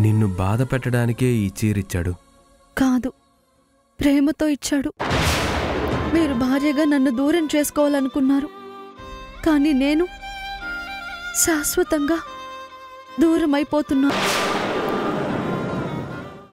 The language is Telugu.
నిన్ను బాధ పెట్టడానికే ఈ చీరిచ్చాడు. కాదు, ప్రేమతో ఇచ్చాడు. మీరు భార్యగా నన్ను దూరం చేసుకోవాలనుకున్నారు, కానీ నేను శాశ్వతంగా దూరం అయిపోతున్నా.